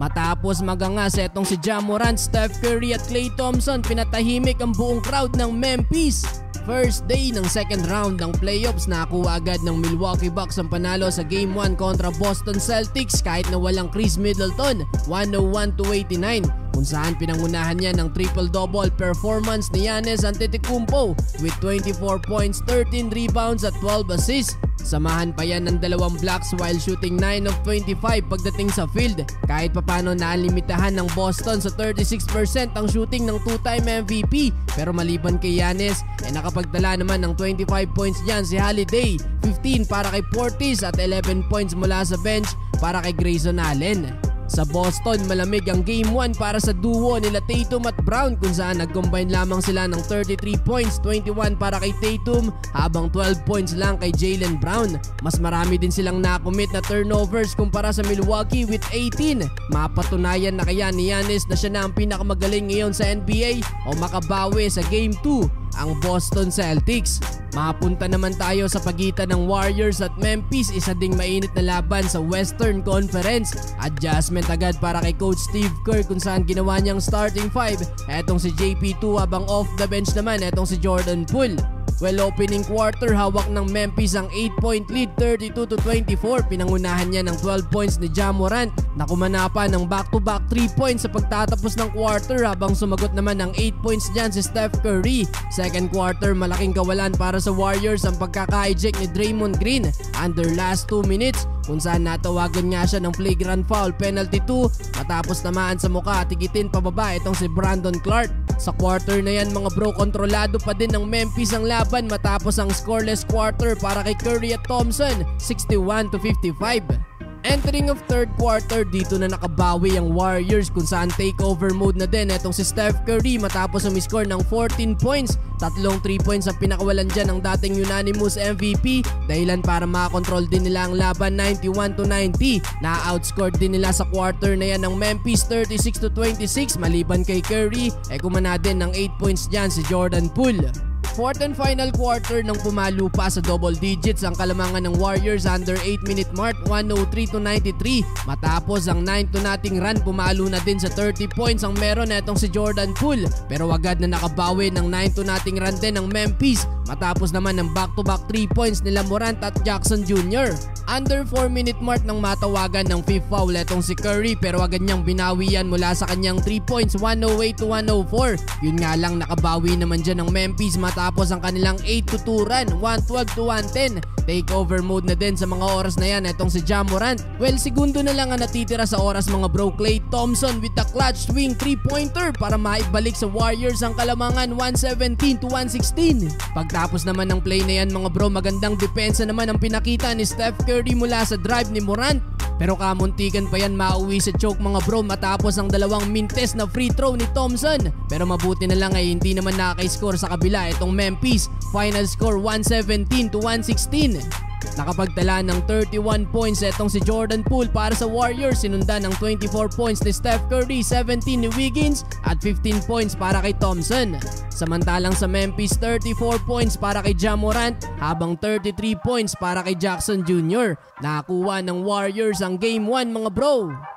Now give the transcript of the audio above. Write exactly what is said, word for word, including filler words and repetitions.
Matapos magangas etong si Ja Morant, Steph Curry at Klay Thompson, pinatahimik ang buong crowd ng Memphis. First day ng second round ng playoffs, nakuha agad ng Milwaukee Bucks ang panalo sa Game one kontra Boston Celtics kahit na walang Chris Middleton, one oh one to eighty-nine, kung saan pinangunahan niya ng triple-double performance ni Giannis Antetokounmpo with twenty-four points, thirteen rebounds at twelve assists. Samahan pa yan ng dalawang blocks while shooting nine of twenty-five pagdating sa field. Kahit papano naalimitahan ng Boston sa thirty-six percent ang shooting ng two-time M V P. Pero maliban kay Giannis, eh nakapagdala naman ng twenty-five points niyan si Holiday, fifteen para kay Portis at eleven points mula sa bench para kay Grayson Allen. Sa Boston, malamig ang Game one para sa duo nila Tatum at Brown kung saan nag-combine lamang sila ng thirty-three points, twenty-one para kay Tatum habang twelve points lang kay Jaylen Brown. Mas marami din silang nakomit na turnovers kumpara sa Milwaukee with eighteen. Mapatunayan na kaya ni Giannis na siya na ang pinakamagaling ngayon sa N B A o makabawi sa Game two ang Boston Celtics. Mapunta naman tayo sa pagitan ng Warriors at Memphis, isa ding mainit na laban sa Western Conference. Adjustment agad para kay Coach Steve Kerr kung saan ginawa niyang starting five etong si J P two habang off the bench naman etong si Jordan Poole. Well, opening quarter, hawak ng Memphis ang eight point lead, thirty-two to twenty-four. Pinangunahan niya ng twelve points ni Ja Morant na kumanapa ng back-to-back three points sa pagtatapos ng quarter habang sumagot naman ng eight points dyan si Steph Curry. Second quarter, malaking kawalan para sa Warriors ang pagkaka-eject ni Draymond Green under last two minutes kung saan natawagan nga siya ng flagrant foul penalty two matapos tamaan sa mukha at tigitin pababa itong si Brandon Clark. Sa quarter na yan mga bro, kontrolado pa din ng Memphis ang laban matapos ang scoreless quarter para kay Curry at Thompson, sixty-one to fifty-five. Entering of third quarter, dito na nakabawi ang Warriors kung saan takeover mode na din etong si Steph Curry matapos umiscore ng fourteen points. Tatlong three points ang pinakawalan dyan ng dating unanimous M V P dahilan para makakontrol din nila ang laban ninety-one to ninety. Na-outscored din nila sa quarter na yan ng Memphis thirty-six to twenty-six maliban kay Curry, eh kumana din ng eight points dyan si Jordan Poole. Fourth and final quarter nang pumalo pa sa double digits ang kalamangan ng Warriors under eight minute mark, one oh three to ninety-three. Matapos ang nine to nothing run, pumalo na din sa thirty points ang meron etong si Jordan Poole. Pero agad na nakabawi ng nine to nothing run din ng Memphis matapos naman ng back-to-back three points nila Morant at Jackson Junior Under four minute mark nang matawagan ng fifth foul etong si Curry pero agad niyang binawi yan mula sa kanyang three points, one oh eight to one oh four. Yun nga lang, nakabawi naman dyan ng Memphis matapos ang kanilang eight to two run, one twelve to one ten. Takeover mode na din sa mga oras na yan etong si Ja Morant. Well, segundo na lang ang natitira sa oras mga bro. Klay Thompson with the clutch swing three pointer para maibalik sa Warriors ang kalamangan one seventeen to one sixteen. Pagtapos naman ng play na yan mga bro, magandang depensa naman ang pinakita ni Steph Curry mula sa drive ni Morant. Pero kamuntikan pa yan mauwi sa choke mga bro matapos ang dalawang mintes na free throw ni Thompson. Pero mabuti na lang ay hindi naman nakaka-score sa kabila itong Memphis. Final score one seventeen to one sixteen. Nakapagtala ng thirty-one points etong si Jordan Poole para sa Warriors, sinundan ng twenty-four points ni Steph Curry, seventeen ni Wiggins at fifteen points para kay Thompson. Samantalang sa Memphis, thirty-four points para kay Ja Morant habang thirty-three points para kay Jackson Junior Nakakuha ng Warriors ang Game one mga bro.